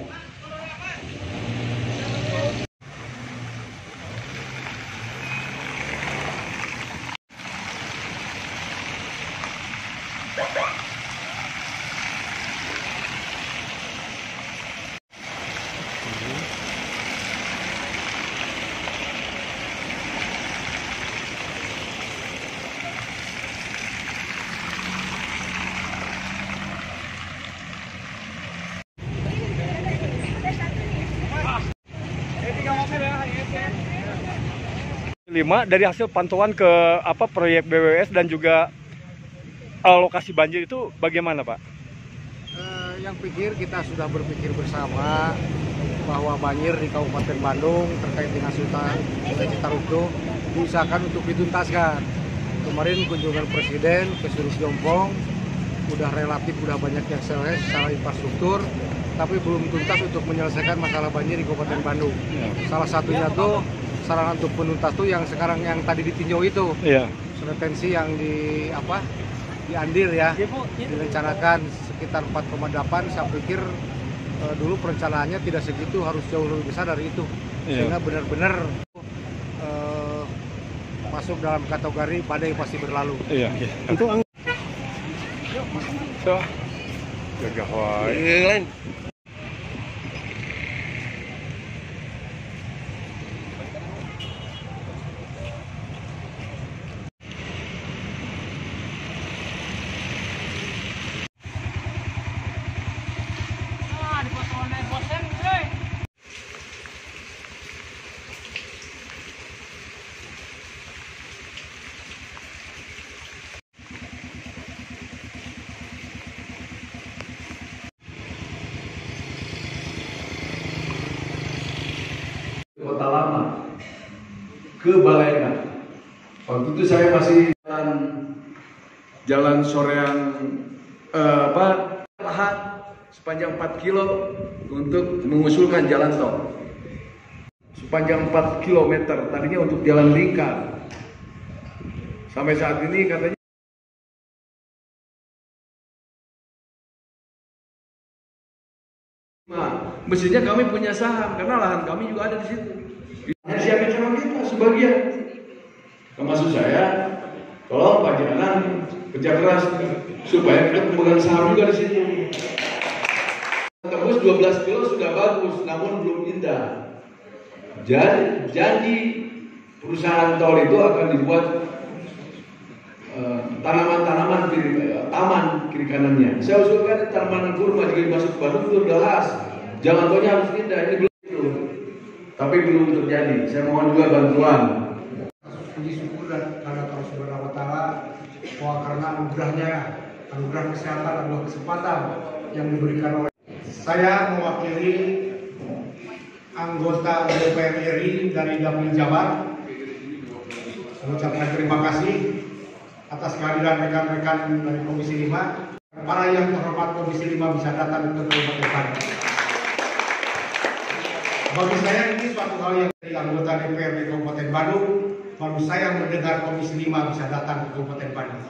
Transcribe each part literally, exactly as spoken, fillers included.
Lima dari hasil pantauan ke apa proyek B W S dan juga uh, lokasi banjir itu bagaimana, Pak? Uh, yang pikir kita sudah berpikir bersama bahwa banjir di Kabupaten Bandung terkait dengan Sungai Citarum itu diusahakan untuk dituntaskan. Kemarin kunjungan Presiden ke Curug Jompong udah relatif udah banyak yang selesai secara infrastruktur, tapi belum tuntas untuk menyelesaikan masalah banjir di Kabupaten Bandung. Ya. Salah satunya tuh sarana untuk penuntas tuh yang sekarang yang tadi ditinjau itu, ya. Retensi yang di apa di Andir ya, direncanakan sekitar empat koma delapan. Saya pikir e, dulu perencanaannya tidak segitu, harus jauh lebih besar dari itu, ya. Sehingga benar-benar e, masuk dalam kategori badai pasti berlalu. Iya. Itu ang. So, gagah wae. Kota Lama ke Baleendah. Waktu itu saya masih jalan, jalan soreang eh, apa lahan sepanjang empat kilo untuk mengusulkan jalan tol sepanjang empat kilometer, tadinya untuk jalan lingkar. Sampai saat ini katanya nah, mestinya kami punya saham karena lahan kami juga ada di situ. Hanya siapin sama kita sebagian. Maksud saya, tolong Pak Janan kerja keras supaya kita pemegang saham juga di situ. Tembus dua belas kilo sudah bagus, namun belum indah. Jadi, janji perusahaan tol itu akan dibuat tanaman-tanaman uh, kiri, uh, taman kiri kanannya. Saya usulkan tanaman kurma jika dimasuk ke Bandung itu jelas. Jalan tolnya harus indah, ini belum itu. Tapi belum terjadi. Saya mohon juga bantuan. Puji syukur dan karena Allah Subhanahu Wa Taala bahwa karena anugerahnya, anugerah kesehatan adalah kesempatan yang diberikan oleh saya mewakili anggota D P R R I dari Dapil Jabar mengucapkan terima kasih atas kehadiran rekan-rekan dari Komisi lima. Para yang terhormat Komisi lima bisa datang ke Kabupaten Bandung. Bagi saya ini suatu hal yang dari anggota D P R di Kabupaten Bandung, baru saya mendengar Komisi lima bisa datang ke Kabupaten Bandung.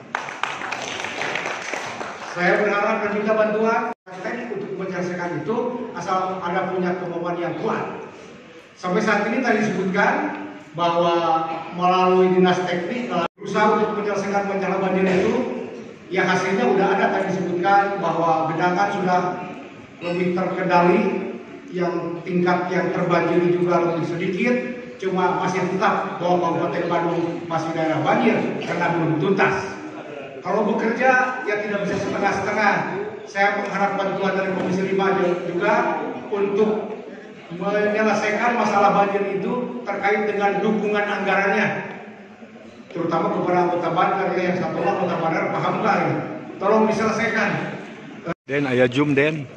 Saya berharap dan minta bantuan untuk menyelesaikan itu asal ada punya kemauan yang kuat. Sampai saat ini tadi disebutkan bahwa melalui dinas teknik berusaha untuk menyelesaikan masalah banjir itu, ya hasilnya udah ada tadi disebutkan bahwa genangan sudah lebih terkendali, yang tingkat yang terbanjiri juga lebih sedikit, cuma masih tetap bahwa Kabupaten Bandung masih daerah banjir karena belum tuntas. Kalau bekerja ya tidak bisa setengah-setengah. Saya mengharap bantuan dari Komisi lima juga untuk menyelesaikan masalah banjir itu terkait dengan dukungan anggarannya, terutama kepada anggota Bandar yang satu anggota Bandar paham nggak ini? Tolong diselesaikan. Den, ayah zoom Den.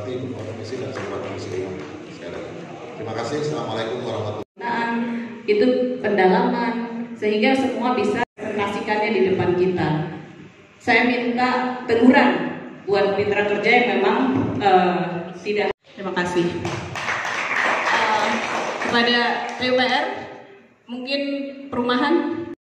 Bupati, Ketua Komisi, dan seluruh Komisi lima. Terima kasih. Assalamualaikum warahmatullahi wabarakatuh. Itu pendalaman sehingga semua bisa presentasikannya di depan kita. Saya minta teguran buat mitra kerja yang memang uh, tidak. Terima kasih. Uh, kepada P U P R, mungkin perumahan.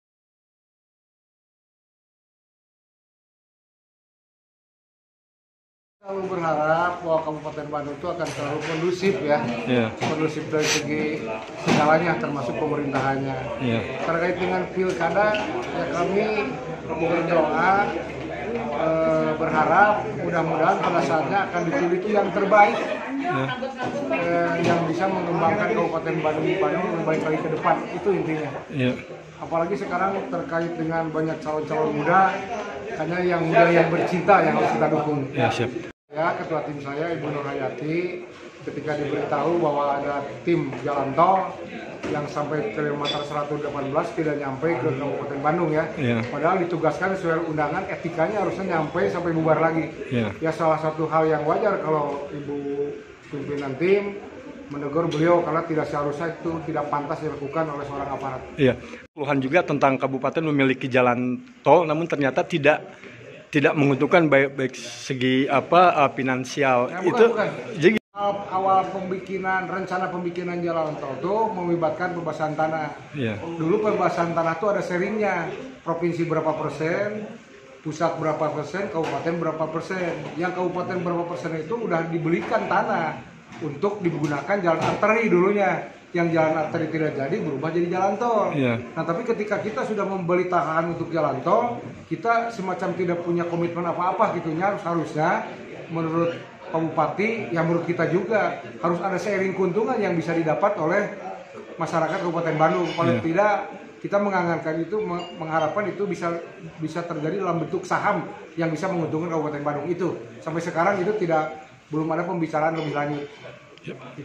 Selalu berharap bahwa Kabupaten Bandung itu akan selalu kondusif ya, yeah. kondusif dari segi segalanya termasuk pemerintahannya. Yeah. Terkait dengan pilkada, ya kami berdoa eh, berharap mudah-mudahan pada saatnya akan dipilih itu yang terbaik, yeah. eh, yang bisa mengembangkan Kabupaten Bandung Bandung lebih baik lagi ke depan, itu intinya. Yeah. Apalagi sekarang terkait dengan banyak calon-calon muda, hanya yang muda yang bercinta yang harus kita dukung. Yeah, siap. Ya, ketua tim saya Ibu Nur Hayati ketika diberitahu bahwa ada tim jalan tol yang sampai kilometer seratus delapan belas tidak nyampe ke Kabupaten Bandung ya. Yeah. Padahal ditugaskan sesuai undangan, etikanya harusnya nyampe sampai bubar lagi. Yeah. Ya salah satu hal yang wajar kalau Ibu pimpinan tim menegur beliau karena tidak seharusnya itu tidak pantas dilakukan oleh seorang aparat. Iya. Keluhan juga tentang kabupaten memiliki jalan tol namun ternyata tidak tidak menguntungkan baik baik segi apa uh, finansial. Ya, itu bukan, bukan. Jadi awal pembikinan rencana pembikinan jalan tol itu melibatkan pembahasan tanah. Yeah. Dulu pembahasan tanah itu ada sharingnya, provinsi berapa persen, pusat berapa persen, kabupaten berapa persen. Yang kabupaten berapa persen itu udah dibelikan tanah untuk digunakan jalan arteri dulunya. Yang jalan arteri tidak jadi berubah jadi jalan tol. Yeah. Nah tapi ketika kita sudah membeli tanah untuk jalan tol, kita semacam tidak punya komitmen apa-apa gitunya. Harus harusnya menurut Pak Bupati, yang menurut kita juga harus ada sharing keuntungan yang bisa didapat oleh masyarakat Kabupaten Bandung. Kalau yeah. tidak, kita mengangankan itu, mengharapkan itu bisa bisa terjadi dalam bentuk saham yang bisa menguntungkan Kabupaten Bandung itu. Sampai sekarang itu tidak belum ada pembicaraan lebih lanjut. Yeah.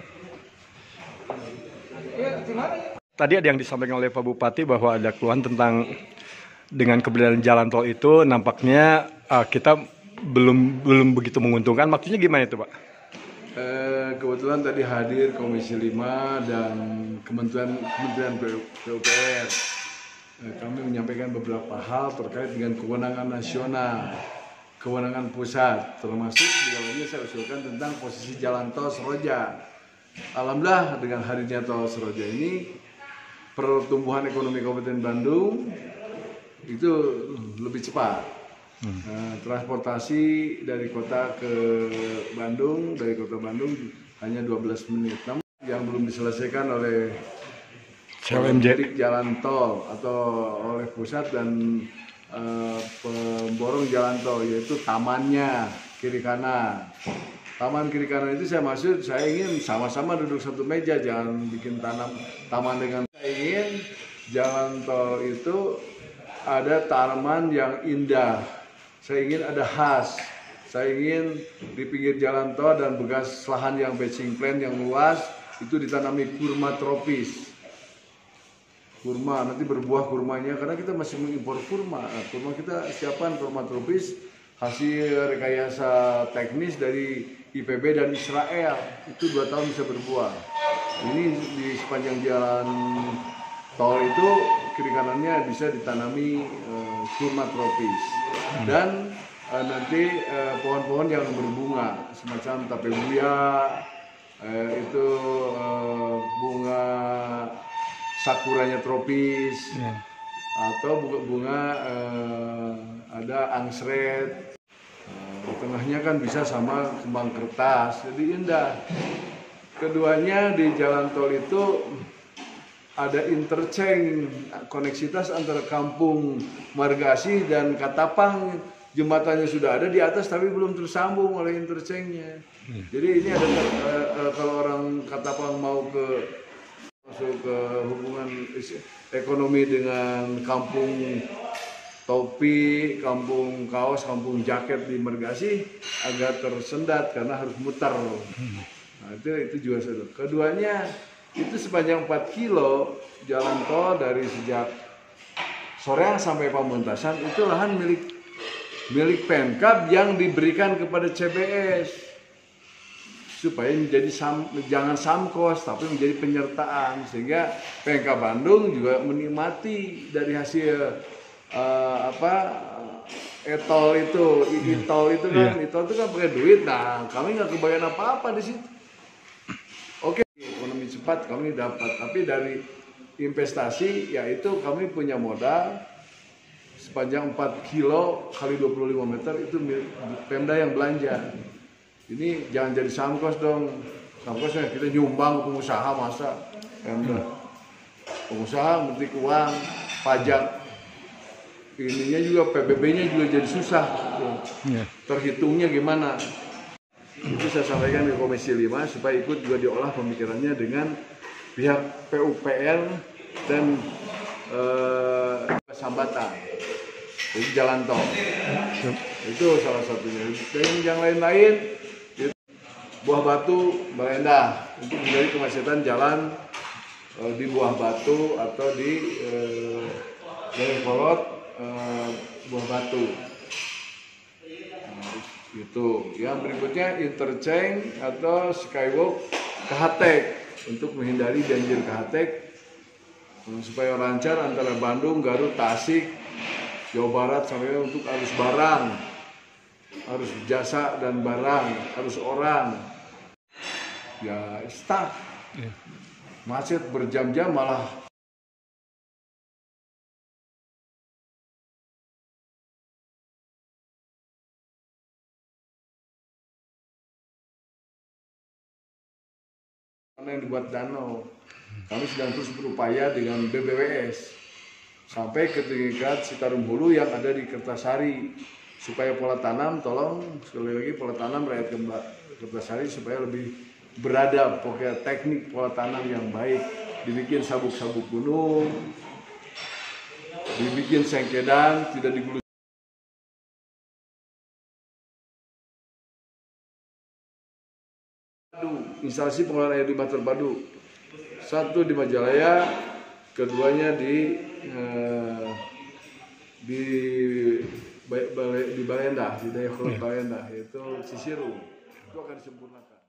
Tadi ada yang disampaikan oleh Pak Bupati bahwa ada keluhan tentang dengan keberadaan jalan tol itu nampaknya uh, kita belum belum begitu menguntungkan. Maksudnya gimana itu Pak? Eh, kebetulan tadi hadir Komisi lima dan Kementerian Kementerian P U P R. Eh, kami menyampaikan beberapa hal terkait dengan kewenangan nasional, kewenangan pusat, termasuk di dalamnya saya usulkan tentang posisi jalan tol Seroja. Alhamdulillah dengan hadirnya tol Seroja ini pertumbuhan ekonomi Kabupaten Bandung itu lebih cepat. Hmm. Nah, transportasi dari kota ke Bandung, dari kota Bandung hanya dua belas menit. Namun yang belum diselesaikan oleh proyek jalan tol atau oleh pusat dan uh, pemborong jalan tol yaitu tamannya kiri kanan. Taman kiri kanan itu saya maksud, saya ingin sama-sama duduk satu meja, jangan bikin tanam taman dengan. Saya ingin jalan tol itu ada taman yang indah, saya ingin ada khas, saya ingin di pinggir jalan tol dan bekas lahan yang batching plant yang luas itu ditanami kurma tropis. Kurma, nanti berbuah kurmanya, karena kita masih mengimpor kurma. Nah, kurma kita siapkan kurma tropis, hasil rekayasa teknis dari I P B dan Israel, itu dua tahun bisa berbuah. Ini di sepanjang jalan tol itu kiri kanannya bisa ditanami uh, kurma tropis dan uh, nanti pohon-pohon uh, yang berbunga semacam tape buya, uh, itu uh, bunga sakuranya tropis, yeah. atau bunga-bunga uh, ada angsret. Di tengahnya kan bisa sama kembang kertas, jadi indah. Keduanya di jalan tol itu ada interchange, koneksitas antara kampung Margasih dan Katapang. Jembatannya sudah ada di atas tapi belum tersambung oleh interchange-nya. Jadi ini ada uh, kalau orang Katapang mau ke masuk ke hubungan ekonomi dengan kampung topi, kampung kaos, kampung jaket di Margasih agak tersendat karena harus muter. Nah, itu itu juga sudah. Keduanya itu sepanjang empat kilo jalan tol dari sejak Soreang sampai Pamentasan itu lahan milik milik Pemkab yang diberikan kepada C B S. supaya menjadi sam, jangan samkos tapi menjadi penyertaan, sehingga P M K Bandung juga menikmati dari hasil uh, apa etol itu, itol itu kan, yeah. Itol itu kan pakai duit. Nah, kami nggak kebayang apa-apa di situ. Oke, ekonomi cepat kami dapat, tapi dari investasi yaitu kami punya modal sepanjang empat kilo kali dua puluh lima meter, itu Pemda yang belanja. Ini jangan jadi samkos dong. Samkosnya kita nyumbang ke pengusaha, masa Pemda. Pengusaha memetik uang, pajak. Ininya juga P B B-nya juga jadi susah. Terhitungnya gimana? Itu saya sampaikan di Komisi lima supaya ikut juga diolah pemikirannya dengan pihak P U P R dan eh, Sambatan. Jadi jalan tol. Itu salah satunya. Dan yang lain-lain, Buah Batu, Balendah, untuk menjadi kemacetan jalan eh, di Buah Batu atau di eh, Kolot, eh, Buah Batu. Nah, itu. Yang berikutnya interchange atau skywalk ke Hatek untuk menghindari banjir ke Hatek, supaya lancar antara Bandung, Garut, Tasik, Jawa Barat sampai untuk arus barang, arus jasa dan barang, arus orang. Ya stuck, macet berjam-jam malah. Yang dibuat danau, kami sedang terus berupaya dengan B B W S sampai ke tingkat Citarum Hulu yang ada di Kertasari, supaya pola tanam, tolong sekali lagi pola tanam rakyat Kertasari supaya lebih beradab, pokoknya teknik pola tanam yang baik, dibikin sabuk-sabuk gunung, dibikin sengkedan, tidak digulung. Instalasi pengolahan air limbah terpadu, satu di Majalaya, keduanya di eh, di di Balendah, di daerah Balendah, yaitu Cisiru. Itu akan disempurnakan.